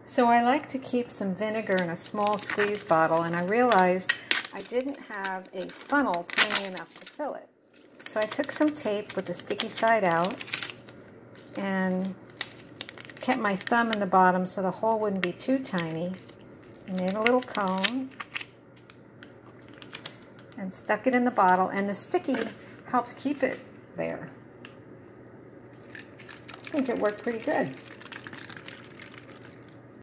So I like to keep some vinegar in a small squeeze bottle, and I realized I didn't have a funnel tiny enough to fill it. So I took some tape with the sticky side out and kept my thumb in the bottom so the hole wouldn't be too tiny. I made a little cone and stuck it in the bottle, and the sticky helps keep it there. I think it worked pretty good.